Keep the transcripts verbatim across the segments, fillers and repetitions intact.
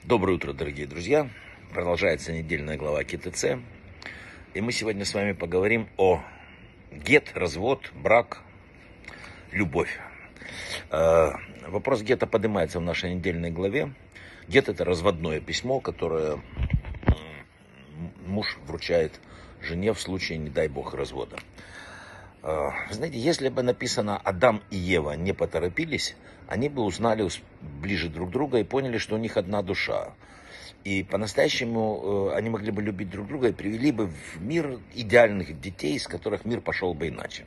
Доброе утро, дорогие друзья. Продолжается недельная глава ка тэ цэ. И мы сегодня с вами поговорим о гет, развод, брак, любовь. Вопрос гета поднимается в нашей недельной главе. Гет — это разводное письмо, которое муж вручает жене в случае, не дай бог, развода. Знаете, если бы написано «Адам и Ева не поторопились», они бы узнали ближе друг друга и поняли, что у них одна душа. И по-настоящему они могли бы любить друг друга и привели бы в мир идеальных детей, из которых мир пошел бы иначе.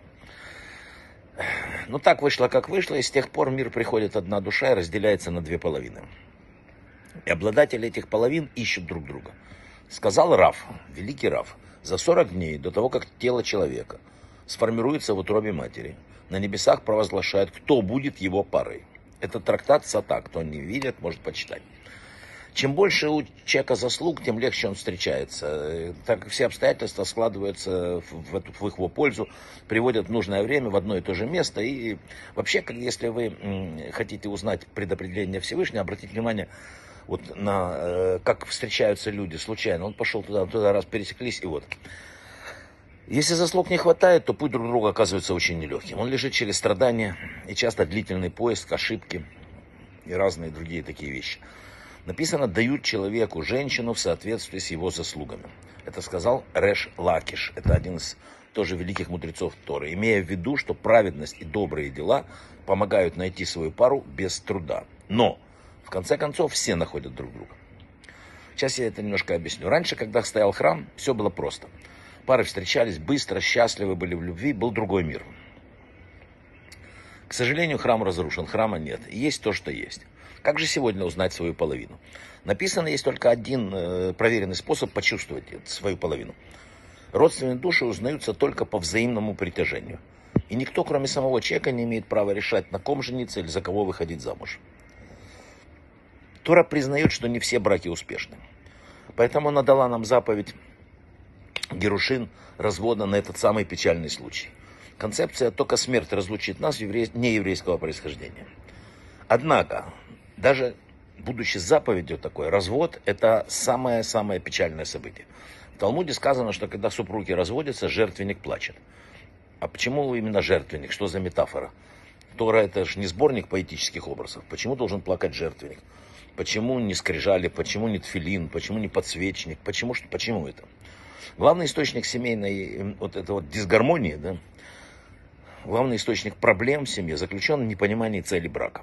Но так вышло, как вышло, и с тех пор в мир приходит одна душа и разделяется на две половины. И обладатели этих половин ищут друг друга. Сказал Раф, великий Раф, за сорок дней до того, как тело человека сформируется в утробе матери, на небесах провозглашают, кто будет его парой. Это трактат Сата, кто не видит, может почитать. Чем больше у человека заслуг, тем легче он встречается. Так как все обстоятельства складываются в, в, в его пользу, приводят в нужное время в одно и то же место. И вообще, если вы хотите узнать предопределение Всевышнего, обратите внимание вот на как встречаются люди случайно. Он пошел туда, туда раз пересеклись, и вот. Если заслуг не хватает, то путь друг друга оказывается очень нелегким. Он лежит через страдания и часто длительный поиск, ошибки и разные другие такие вещи. Написано, дают человеку женщину в соответствии с его заслугами. Это сказал Реш Лакиш. Это один из тоже великих мудрецов Торы. Имея в виду, что праведность и добрые дела помогают найти свою пару без труда. Но, в конце концов, все находят друг друга. Сейчас я это немножко объясню. Раньше, когда стоял храм, все было просто. Пары встречались быстро, счастливы были в любви, был другой мир. К сожалению, храм разрушен, храма нет. И есть то, что есть. Как же сегодня узнать свою половину? Написано, есть только один э, проверенный способ почувствовать свою половину. Родственные души узнаются только по взаимному притяжению. И никто, кроме самого человека, не имеет права решать, на ком жениться или за кого выходить замуж. Тора признает, что не все браки успешны. Поэтому она дала нам заповедь Герушин, развода на этот самый печальный случай. Концепция «только смерть разлучит нас» нееврейского происхождения. Однако, даже будучи заповедью такой, развод – это самое-самое печальное событие. В Талмуде сказано, что когда супруги разводятся, жертвенник плачет. А почему именно жертвенник? Что за метафора? Тора – это же не сборник поэтических образов. Почему должен плакать жертвенник? Почему не скрижали? Почему не тфилин? Почему не подсвечник? Почему, что, почему это? Главный источник семейной вот этой вот дисгармонии, да, главный источник проблем в семье заключен в непонимании цели брака.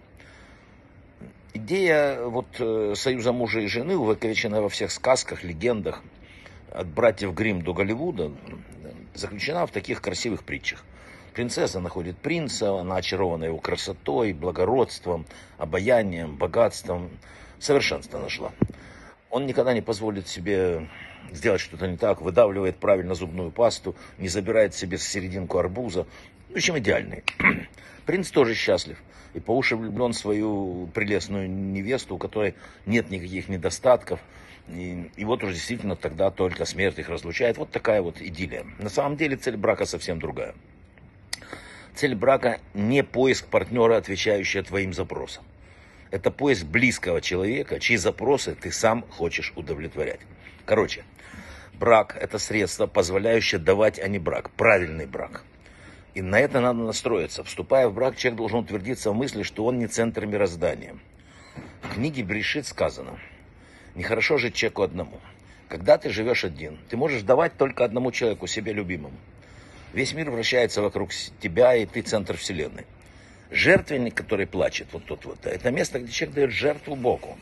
Идея вот союза мужа и жены, увековеченная во всех сказках, легендах, от братьев Гримм до Голливуда, заключена в таких красивых притчах. Принцесса находит принца, она очарована его красотой, благородством, обаянием, богатством, совершенство нашла. Он никогда не позволит себе сделать что-то не так, выдавливает правильно зубную пасту, не забирает себе серединку арбуза. В общем, идеальный. Принц тоже счастлив и по уши влюблен в свою прелестную невесту, у которой нет никаких недостатков. И, и вот уже действительно тогда только смерть их разлучает. Вот такая вот идиллия. На самом деле цель брака совсем другая. Цель брака не поиск партнера, отвечающего твоим запросам. Это поиск близкого человека, чьи запросы ты сам хочешь удовлетворять. Короче, брак – это средство, позволяющее давать, а не брак. Правильный брак. И на это надо настроиться. Вступая в брак, человек должен утвердиться в мысли, что он не центр мироздания. В книге Брешит сказано, нехорошо жить человеку одному. Когда ты живешь один, ты можешь давать только одному человеку, себе любимому. Весь мир вращается вокруг тебя, и ты центр вселенной. Жертвенник, который плачет, вот тут вот, это место, где человек дает жертву Богу.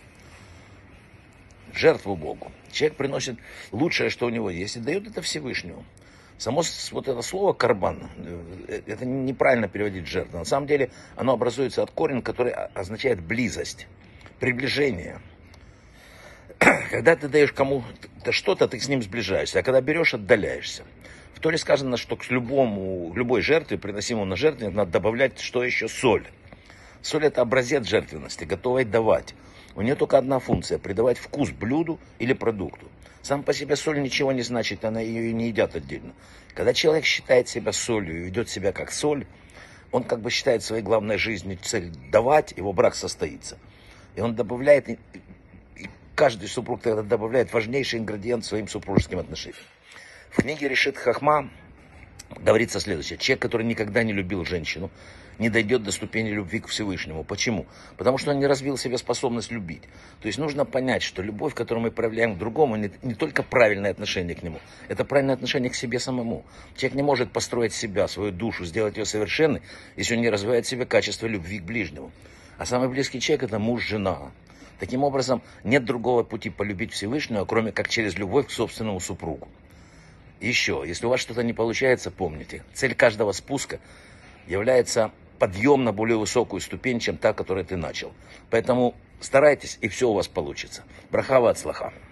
Жертву Богу. Человек приносит лучшее, что у него есть, и дает это Всевышнему. Само вот это слово «карбан», это неправильно переводить жертву. На самом деле оно образуется от корня, который означает близость, приближение. Когда ты даешь кому-то что-то, ты с ним сближаешься, а когда берешь, отдаляешься. В Торе сказано, что к любому, любой жертве, приносимому на жертвенник, надо добавлять что еще? Соль. Соль – это образец жертвенности, готовой давать. У нее только одна функция – придавать вкус блюду или продукту. Сам по себе соль ничего не значит, она ее и не едят отдельно. Когда человек считает себя солью и ведет себя как соль, он как бы считает своей главной жизнью цель давать, его брак состоится. И он добавляет каждый супруг тогда добавляет важнейший ингредиент своим супружеским отношениям. В книге Решит Хахма говорится следующее. Человек, который никогда не любил женщину, не дойдет до ступени любви к Всевышнему. Почему? Потому что он не развил в себе способность любить. То есть нужно понять, что любовь, которую мы проявляем к другому, не, не только правильное отношение к нему, это правильное отношение к себе самому. Человек не может построить себя, свою душу, сделать ее совершенной, если он не развивает в себе качество любви к ближнему. А самый близкий человек – это муж, жена. Таким образом, нет другого пути полюбить Всевышнего, кроме как через любовь к собственному супругу. Еще, если у вас что-то не получается, помните, цель каждого спуска является подъем на более высокую ступень, чем та, которой ты начал. Поэтому старайтесь, и все у вас получится. Браха ва ацлаха.